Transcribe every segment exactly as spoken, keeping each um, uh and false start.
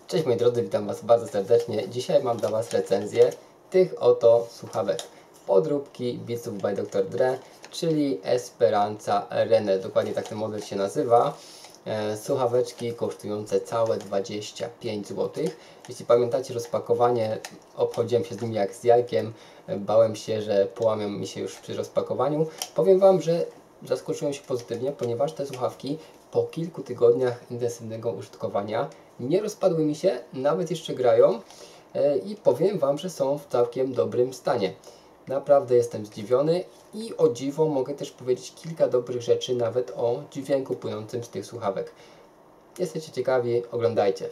Cześć moi drodzy, witam Was bardzo serdecznie. Dzisiaj mam dla Was recenzję tych oto słuchawek. Podróbki Beatsów by doktor Dre, czyli Esperanza Rene. Dokładnie tak ten model się nazywa. E, słuchaweczki kosztujące całe dwadzieścia pięć złotych. Jeśli pamiętacie rozpakowanie, obchodziłem się z nimi jak z jajkiem. Bałem się, że połamią mi się już przy rozpakowaniu. Powiem Wam, że zaskoczyłem się pozytywnie, ponieważ te słuchawki po kilku tygodniach intensywnego użytkowania nie rozpadły mi się, nawet jeszcze grają i powiem Wam, że są w całkiem dobrym stanie. Naprawdę jestem zdziwiony i o dziwo mogę też powiedzieć kilka dobrych rzeczy nawet o dźwięku płynącym z tych słuchawek. Jesteście ciekawi? Oglądajcie.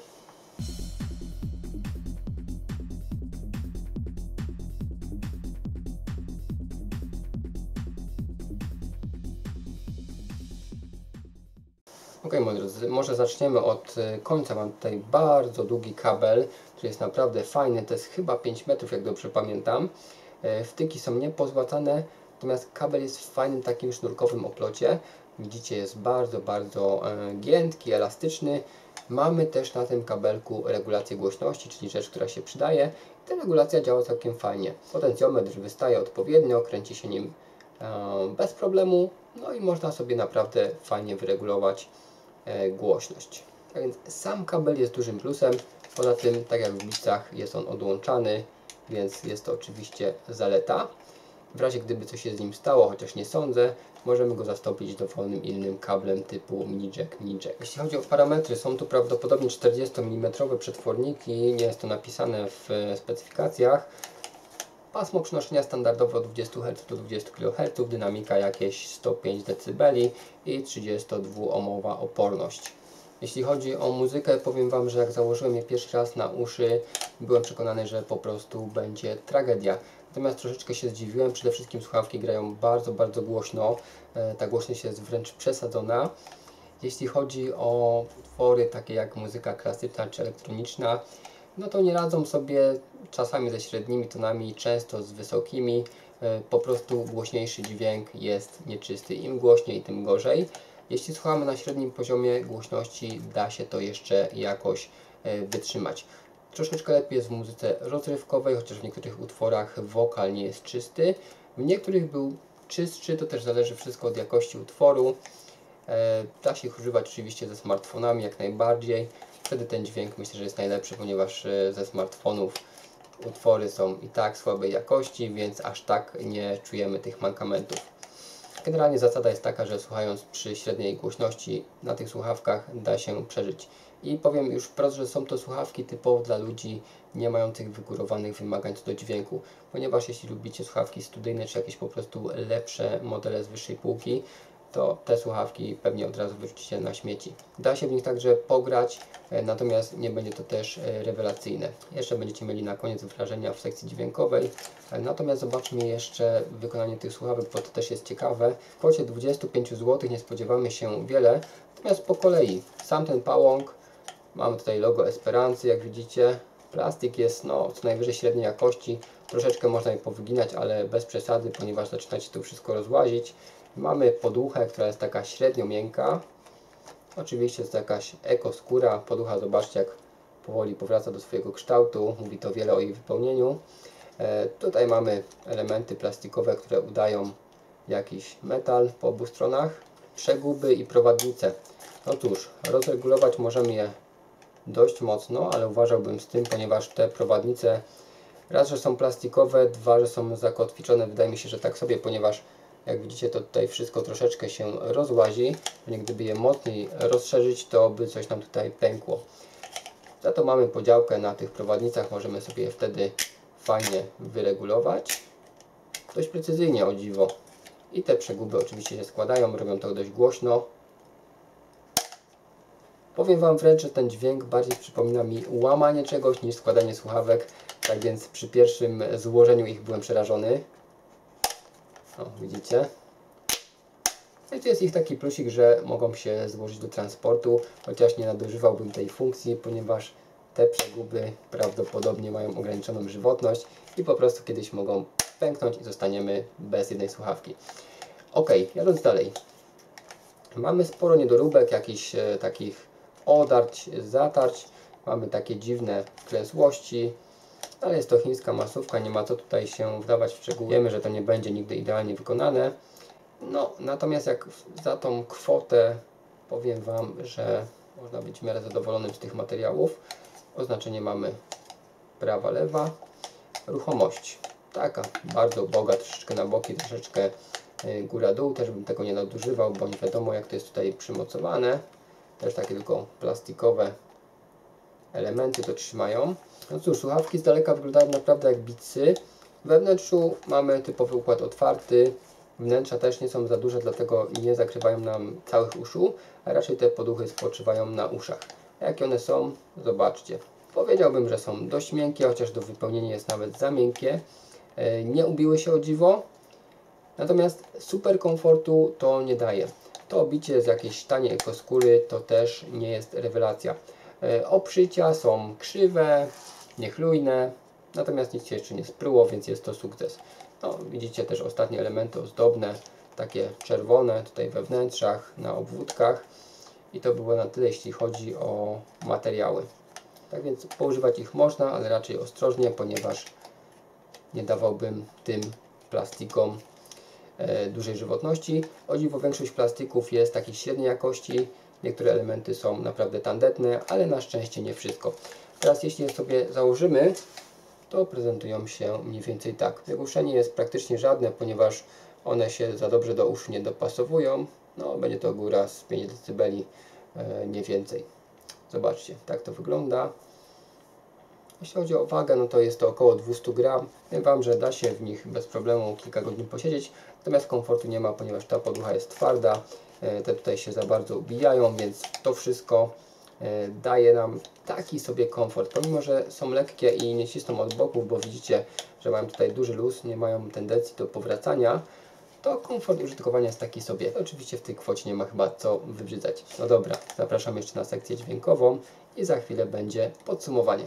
Ok, moi drodzy, może zaczniemy od końca. Mam tutaj bardzo długi kabel, który jest naprawdę fajny. To jest chyba pięć metrów, jak dobrze pamiętam. Wtyki są niepozłacane, natomiast kabel jest w fajnym takim sznurkowym oplocie. Widzicie, jest bardzo, bardzo giętki, elastyczny. Mamy też na tym kabelku regulację głośności, czyli rzecz, która się przydaje. Ta regulacja działa całkiem fajnie. Potencjometr wystaje odpowiednio, kręci się nim bez problemu. No i można sobie naprawdę fajnie wyregulować głośność. Tak więc sam kabel jest dużym plusem. Poza tym, tak jak w Beatsach, jest on odłączany, więc jest to oczywiście zaleta. W razie gdyby coś się z nim stało, chociaż nie sądzę, możemy go zastąpić dowolnym innym kablem typu mini jack, mini jack. Jeśli chodzi o parametry, są tu prawdopodobnie czterdziestomilimetrowe przetworniki, nie jest to napisane w specyfikacjach. Pasmo przenoszenia standardowo od dwudziestu herców do dwudziestu kiloherców, dynamika jakieś sto pięć decybeli i trzydziestodwuohmowa oporność. Jeśli chodzi o muzykę, powiem Wam, że jak założyłem je pierwszy raz na uszy, byłem przekonany, że po prostu będzie tragedia. Natomiast troszeczkę się zdziwiłem, przede wszystkim słuchawki grają bardzo, bardzo głośno, ta głośność jest wręcz przesadzona. Jeśli chodzi o utwory takie jak muzyka klasyczna czy elektroniczna, no to nie radzą sobie czasami ze średnimi tonami, często z wysokimi. Po prostu głośniejszy dźwięk jest nieczysty. Im głośniej, tym gorzej. Jeśli słuchamy na średnim poziomie głośności, da się to jeszcze jakoś wytrzymać. Troszeczkę lepiej jest w muzyce rozrywkowej, chociaż w niektórych utworach wokal nie jest czysty. W niektórych był czystszy, to też zależy wszystko od jakości utworu. Da się ich używać oczywiście ze smartfonami jak najbardziej. Wtedy ten dźwięk myślę, że jest najlepszy, ponieważ ze smartfonów utwory są i tak słabej jakości, więc aż tak nie czujemy tych mankamentów. Generalnie zasada jest taka, że słuchając przy średniej głośności na tych słuchawkach da się przeżyć. I powiem już wprost, że są to słuchawki typowo dla ludzi nie mających wygórowanych wymagań co do dźwięku, ponieważ jeśli lubicie słuchawki studyjne czy jakieś po prostu lepsze modele z wyższej półki, to te słuchawki pewnie od razu wyrzucicie na śmieci. Da się w nich także pograć, natomiast nie będzie to też rewelacyjne. Jeszcze będziecie mieli na koniec wrażenia w sekcji dźwiękowej. Natomiast zobaczmy jeszcze wykonanie tych słuchawek, bo to też jest ciekawe. W kwocie dwudziestu pięciu złotych nie spodziewamy się wiele, natomiast po kolei. Sam ten pałąk, mamy tutaj logo Esperancy, jak widzicie. Plastik jest no, co najwyżej średniej jakości. Troszeczkę można je powyginać, ale bez przesady, ponieważ zaczyna się tu wszystko rozłazić. Mamy poduchę, która jest taka średnio miękka. Oczywiście jest to jakaś ekoskóra. Poducha, zobaczcie, jak powoli powraca do swojego kształtu. Mówi to wiele o jej wypełnieniu. E, tutaj mamy elementy plastikowe, które udają jakiś metal po obu stronach. Przeguby i prowadnice. No cóż, rozregulować możemy je dość mocno, ale uważałbym z tym, ponieważ te prowadnice raz, że są plastikowe, dwa, że są zakotwiczone. Wydaje mi się, że tak sobie, ponieważ jak widzicie, to tutaj wszystko troszeczkę się rozłazi. Gdyby je mocniej rozszerzyć, to by coś nam tutaj pękło. Za to mamy podziałkę na tych prowadnicach. Możemy sobie je wtedy fajnie wyregulować. Dość precyzyjnie, o dziwo. I te przeguby oczywiście się składają, robią to dość głośno. Powiem Wam wręcz, że ten dźwięk bardziej przypomina mi łamanie czegoś niż składanie słuchawek. Tak więc przy pierwszym złożeniu ich byłem przerażony. O, widzicie? No i tu jest ich taki plusik, że mogą się złożyć do transportu, chociaż nie nadużywałbym tej funkcji, ponieważ te przeguby prawdopodobnie mają ograniczoną żywotność i po prostu kiedyś mogą pęknąć i zostaniemy bez jednej słuchawki. Ok, jadąc dalej. Mamy sporo niedoróbek, jakichś e, takich odarć, zatarć. mamy takie dziwne wklęsłości, ale jest to chińska masówka, nie ma co tutaj się wdawać w szczegóły. Wiemy, że to nie będzie nigdy idealnie wykonane. No, natomiast jak za tą kwotę powiem Wam, że można być w miarę zadowolonym z tych materiałów. Oznaczenie mamy prawa, lewa. Ruchomość. Taka bardzo uboga, troszeczkę na boki, troszeczkę góra-dół. Też bym tego nie nadużywał, bo nie wiadomo jak to jest tutaj przymocowane. Też takie tylko plastikowe elementy to trzymają. No cóż, słuchawki z daleka wyglądają naprawdę jak Beatsy. We wnętrzu mamy typowy układ otwarty. Wnętrza też nie są za duże, dlatego nie zakrywają nam całych uszu, a raczej te poduchy spoczywają na uszach. Jakie one są? Zobaczcie. Powiedziałbym, że są dość miękkie, chociaż do wypełnienia jest nawet za miękkie. Nie ubiły się o dziwo, natomiast super komfortu to nie daje. To obicie z jakiejś taniej ekoskóry to też nie jest rewelacja. Obszycia są krzywe, niechlujne, natomiast nic się jeszcze nie spruło, więc jest to sukces. No, widzicie też ostatnie elementy ozdobne, takie czerwone tutaj we wnętrzach, na obwódkach i to było na tyle, jeśli chodzi o materiały. Tak więc poużywać ich można, ale raczej ostrożnie, ponieważ nie dawałbym tym plastikom e, dużej żywotności. O dziwo większość plastików jest takich średniej jakości, niektóre elementy są naprawdę tandetne, ale na szczęście nie wszystko. Teraz jeśli je sobie założymy, to prezentują się mniej więcej tak. Wygłuszenie jest praktycznie żadne, ponieważ one się za dobrze do uszu nie dopasowują. No, będzie to góra z pięć decybeli, e, nie więcej. Zobaczcie, tak to wygląda. Jeśli chodzi o wagę, no to jest to około dwieście gram. Wiem Wam, że da się w nich bez problemu kilka godzin posiedzieć, natomiast komfortu nie ma, ponieważ ta poducha jest twarda. E, te tutaj się za bardzo ubijają, więc to wszystko daje nam taki sobie komfort, pomimo że są lekkie i nie cisną od boków, bo widzicie, że mają tutaj duży luz, nie mają tendencji do powracania, to komfort użytkowania jest taki sobie. Oczywiście w tej kwocie nie ma chyba co wybrzydzać. No dobra, zapraszam jeszcze na sekcję dźwiękową i za chwilę będzie podsumowanie.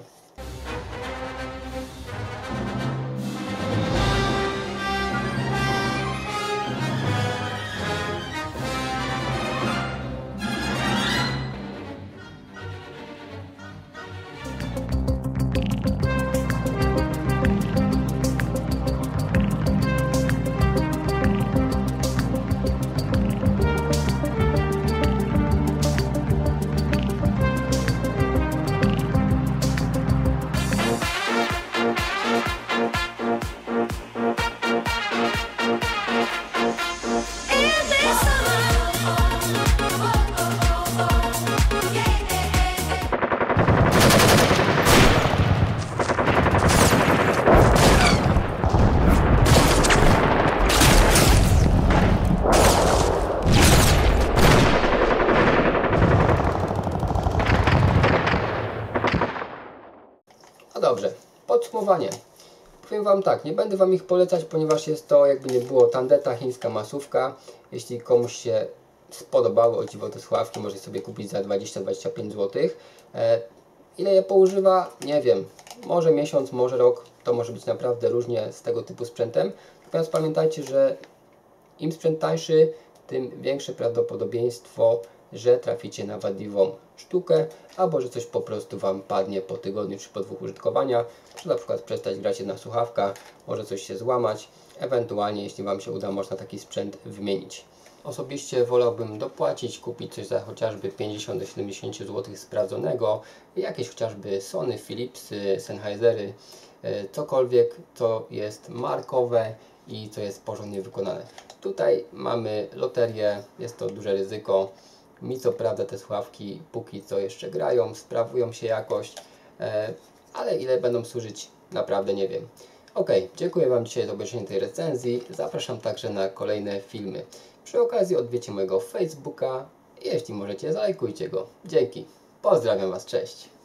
Dobrze, podsumowanie. Powiem Wam tak, nie będę Wam ich polecać, ponieważ jest to jakby nie było tandeta, chińska masówka. Jeśli komuś się spodobały, o dziwo te słuchawki, może sobie kupić za dwadzieścia do dwudziestu pięciu złotych. E, ile je poużywa? Nie wiem. Może miesiąc, może rok. To może być naprawdę różnie z tego typu sprzętem. Natomiast pamiętajcie, że im sprzęt tańszy, tym większe prawdopodobieństwo, że traficie na wadliwą sztukę, albo że coś po prostu Wam padnie po tygodniu czy po dwóch użytkowania, że na przykład przestać grać jedna słuchawka, może coś się złamać, ewentualnie jeśli Wam się uda, można taki sprzęt wymienić. Osobiście wolałbym dopłacić, kupić coś za chociażby pięćdziesiąt do siedemdziesięciu złotych sprawdzonego, jakieś chociażby Sony, Philipsy, Sennheisery, cokolwiek co jest markowe i co jest porządnie wykonane. Tutaj mamy loterię, jest to duże ryzyko. Mi co prawda te słuchawki póki co jeszcze grają, sprawują się jakoś, e, ale ile będą służyć, naprawdę nie wiem. Ok, dziękuję Wam dzisiaj za obejrzenie tej recenzji. Zapraszam także na kolejne filmy. Przy okazji odwiedźcie mojego Facebooka. Jeśli możecie, zalajkujcie go. Dzięki. Pozdrawiam Was, cześć.